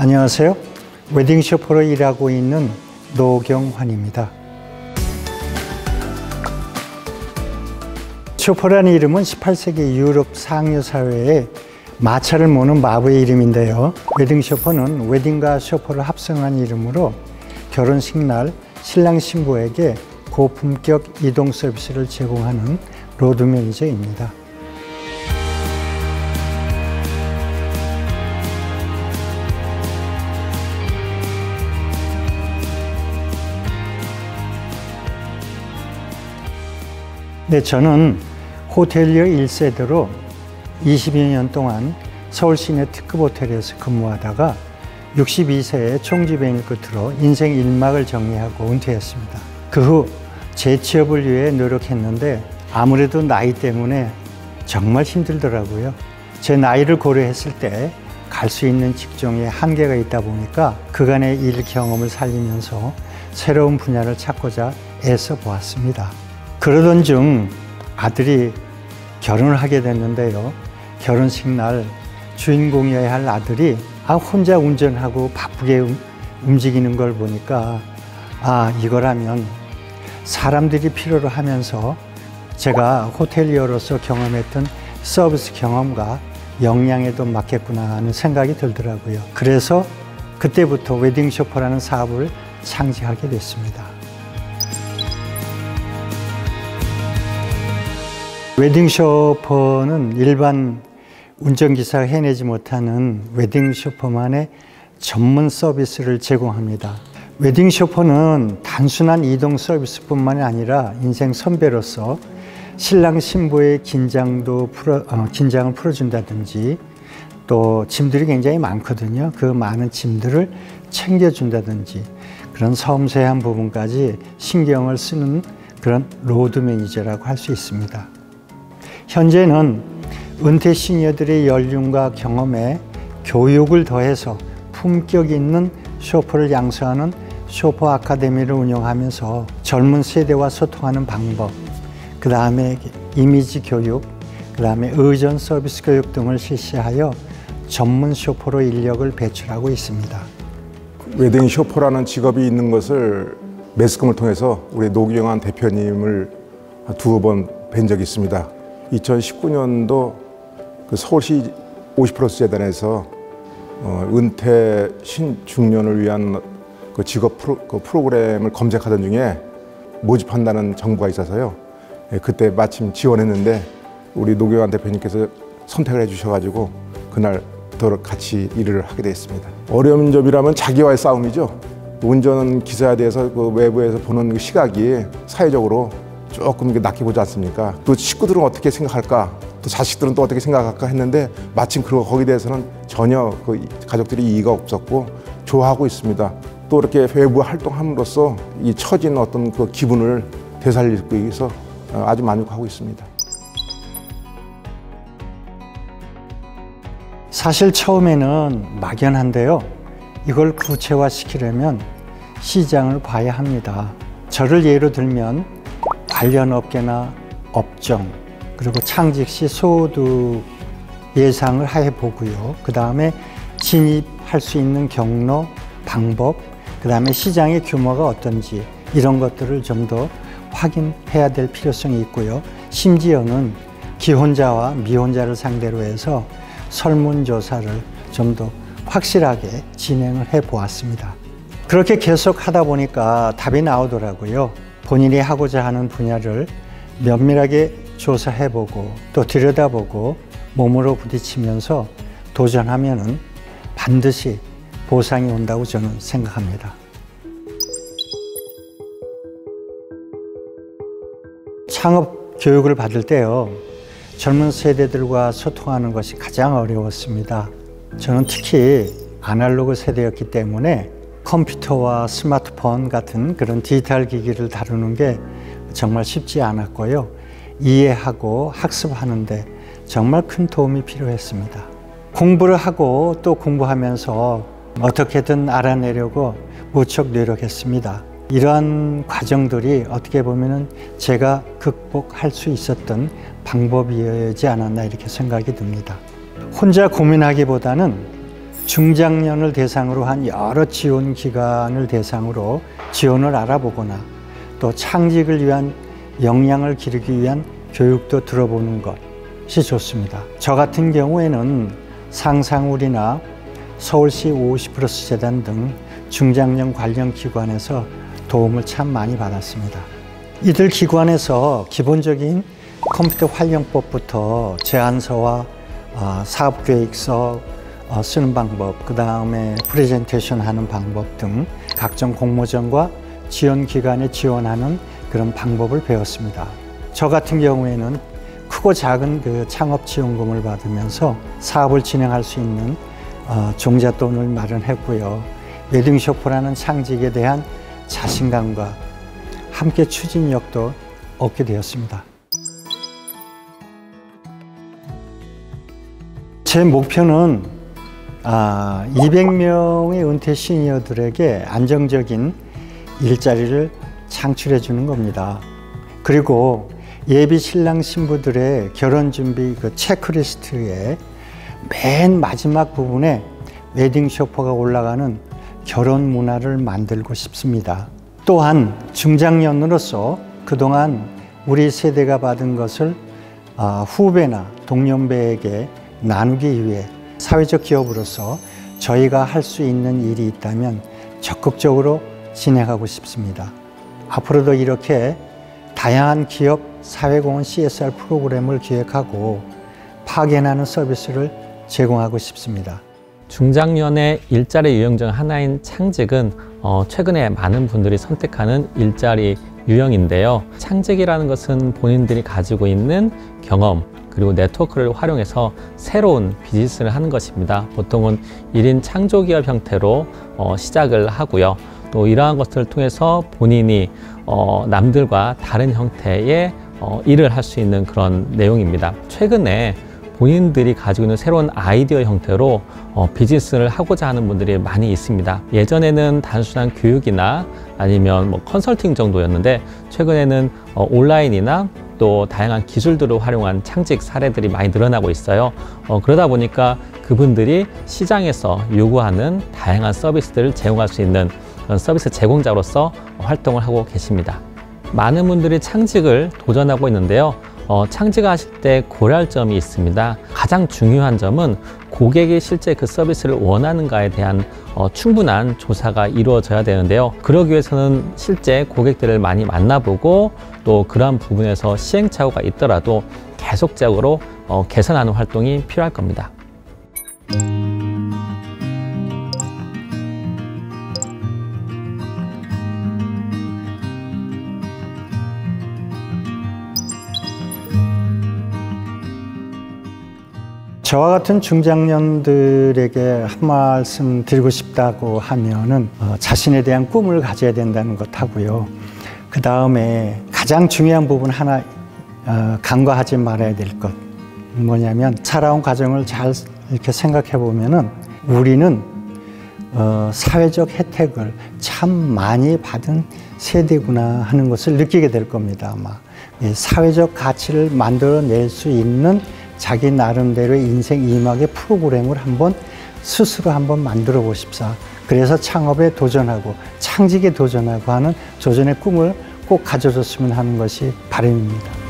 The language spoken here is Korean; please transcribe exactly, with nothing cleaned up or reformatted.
안녕하세요. 웨딩 쇼퍼로 일하고 있는 노경환입니다. 쇼퍼라는 이름은 십팔 세기 유럽 상류 사회에 마차를 모는 마부의 이름인데요. 웨딩 쇼퍼는 웨딩과 쇼퍼를 합성한 이름으로 결혼식 날 신랑 신부에게 고품격 이동 서비스를 제공하는 로드 매니저입니다. 네, 저는 호텔리어 일 세대로 이십여 년 동안 서울 시내 특급 호텔에서 근무하다가 육십이 세에 총지배인을 끝으로 인생 일막을 정리하고 은퇴했습니다. 그 후 재취업을 위해 노력했는데 아무래도 나이 때문에 정말 힘들더라고요. 제 나이를 고려했을 때 갈 수 있는 직종에 한계가 있다 보니까 그간의 일 경험을 살리면서 새로운 분야를 찾고자 애써 보았습니다. 그러던 중 아들이 결혼을 하게 됐는데요. 결혼식 날 주인공이어야 할 아들이 아 혼자 운전하고 바쁘게 움직이는 걸 보니까 아 이거라면 사람들이 필요로 하면서 제가 호텔리어로서 경험했던 서비스 경험과 역량에도 맞겠구나 하는 생각이 들더라고요. 그래서 그때부터 웨딩 쇼퍼라는 사업을 창시하게 됐습니다. 웨딩 쇼퍼는 일반 운전기사가 해내지 못하는 웨딩 쇼퍼만의 전문 서비스를 제공합니다. 웨딩 쇼퍼는 단순한 이동 서비스뿐만이 아니라 인생 선배로서 신랑 신부의 긴장도 풀어, 어, 긴장을 풀어준다든지 또 짐들이 굉장히 많거든요. 그 많은 짐들을 챙겨준다든지 그런 섬세한 부분까지 신경을 쓰는 그런 로드 매니저라고 할 수 있습니다. 현재는 은퇴 시니어들의 연륜과 경험에 교육을 더해서 품격 있는 쇼퍼를 양성하는 쇼퍼 아카데미를 운영하면서 젊은 세대와 소통하는 방법, 그 다음에 이미지 교육, 그 다음에 의전 서비스 교육 등을 실시하여 전문 쇼퍼로 인력을 배출하고 있습니다. 웨딩 쇼퍼라는 직업이 있는 것을 매스컴을 통해서 우리 노경환 대표님을 두어 번 뵌 적이 있습니다. 이천십구 년도 그 서울시 오십 플러스 재단에서 어, 은퇴 신중년을 위한 그 직업 프로, 그 프로그램을 검색하던 중에 모집한다는 정보가 있어서요. 예, 그때 마침 지원했는데 우리 노경환 대표님께서 선택을 해주셔가지고 그날부터 같이 일을 하게 됐습니다. 어려운 점이라면 자기와의 싸움이죠. 운전 기사에 대해서 그 외부에서 보는 시각이 사회적으로 조금 낮게 보지 않습니까? 또 식구들은 어떻게 생각할까? 또 자식들은 또 어떻게 생각할까 했는데 마침 그거 거기에 대해서는 전혀 그 가족들이 이의가 없었고 좋아하고 있습니다. 또 이렇게 외부 활동함으로써 이 처진 어떤 그 기분을 되살리기 위해서 아주 만족하고 있습니다. 사실 처음에는 막연한데요. 이걸 구체화시키려면 시장을 봐야 합니다. 저를 예로 들면 관련 업계나 업종 그리고 창직 시 소득 예상을 해보고요. 그 다음에 진입할 수 있는 경로, 방법, 그 다음에 시장의 규모가 어떤지 이런 것들을 좀 더 확인해야 될 필요성이 있고요. 심지어는 기혼자와 미혼자를 상대로 해서 설문조사를 좀 더 확실하게 진행을 해보았습니다. 그렇게 계속 하다 보니까 답이 나오더라고요. 본인이 하고자 하는 분야를 면밀하게 조사해보고 또 들여다보고 몸으로 부딪히면서 도전하면은 반드시 보상이 온다고 저는 생각합니다. 창업 교육을 받을 때요, 젊은 세대들과 소통하는 것이 가장 어려웠습니다. 저는 특히 아날로그 세대였기 때문에 컴퓨터와 스마트폰 같은 그런 디지털 기기를 다루는 게 정말 쉽지 않았고요. 이해하고 학습하는데 정말 큰 도움이 필요했습니다. 공부를 하고 또 공부하면서 어떻게든 알아내려고 무척 노력했습니다. 이러한 과정들이 어떻게 보면은 제가 극복할 수 있었던 방법이지 않았나 이렇게 생각이 듭니다. 혼자 고민하기보다는 중장년을 대상으로 한 여러 지원 기관을 대상으로 지원을 알아보거나 또 창직을 위한 역량을 기르기 위한 교육도 들어보는 것이 좋습니다. 저 같은 경우에는 상상울이나 서울시 오십 플러스 재단 등 중장년 관련 기관에서 도움을 참 많이 받았습니다. 이들 기관에서 기본적인 컴퓨터 활용법부터 제안서와 사업계획서 쓰는 방법, 그 다음에 프레젠테이션 하는 방법 등 각종 공모전과 지원기관에 지원하는 그런 방법을 배웠습니다. 저 같은 경우에는 크고 작은 그 창업 지원금을 받으면서 사업을 진행할 수 있는 종잣돈을 마련했고요. 웨딩쇼퍼라는 창직에 대한 자신감과 함께 추진력도 얻게 되었습니다. 제 목표는 아, 이백 명의 은퇴 시니어들에게 안정적인 일자리를 창출해 주는 겁니다. 그리고 예비 신랑 신부들의 결혼 준비 그 체크리스트에 맨 마지막 부분에 웨딩 쇼퍼가 올라가는 결혼 문화를 만들고 싶습니다. 또한 중장년으로서 그동안 우리 세대가 받은 것을 후배나 동년배에게 나누기 위해 사회적 기업으로서 저희가 할 수 있는 일이 있다면 적극적으로 진행하고 싶습니다. 앞으로도 이렇게 다양한 기업 사회공헌 씨에스알 프로그램을 기획하고 파견하는 서비스를 제공하고 싶습니다. 중장년의 일자리 유형 중 하나인 창직은 어, 최근에 많은 분들이 선택하는 일자리 유형인데요. 창직이라는 것은 본인들이 가지고 있는 경험 그리고 네트워크를 활용해서 새로운 비즈니스를 하는 것입니다. 보통은 일 인 창조기업 형태로 어, 시작을 하고요. 또 이러한 것들을 통해서 본인이 어, 남들과 다른 형태의 어, 일을 할 수 있는 그런 내용입니다. 최근에 본인들이 가지고 있는 새로운 아이디어 형태로 어, 비즈니스를 하고자 하는 분들이 많이 있습니다. 예전에는 단순한 교육이나 아니면 뭐 컨설팅 정도였는데 최근에는 어, 온라인이나 또 다양한 기술들을 활용한 창직 사례들이 많이 늘어나고 있어요. 어, 그러다 보니까 그분들이 시장에서 요구하는 다양한 서비스들을 제공할 수 있는 그런 서비스 제공자로서 활동을 하고 계십니다. 많은 분들이 창직을 도전하고 있는데요. 어, 창직하실 때 고려할 점이 있습니다. 가장 중요한 점은 고객이 실제 그 서비스를 원하는가에 대한 어, 충분한 조사가 이루어져야 되는데요. 그러기 위해서는 실제 고객들을 많이 만나보고 또 그러한 부분에서 시행착오가 있더라도 계속적으로 어, 개선하는 활동이 필요할 겁니다. 저와 같은 중장년들에게 한 말씀 드리고 싶다고 하면은 어, 자신에 대한 꿈을 가져야 된다는 것 하고요. 그 다음에 가장 중요한 부분 하나 어, 간과하지 말아야 될 것 뭐냐면 살아온 과정을 잘 이렇게 생각해 보면은 우리는 어, 사회적 혜택을 참 많이 받은 세대구나 하는 것을 느끼게 될 겁니다. 아마 이 사회적 가치를 만들어낼 수 있는 자기 나름대로의 인생 이막의 프로그램을 한번 스스로 한번 만들어 보십사. 그래서 창업에 도전하고 창직에 도전하고 하는 도전의 꿈을 꼭 가져줬으면 하는 것이 바람입니다.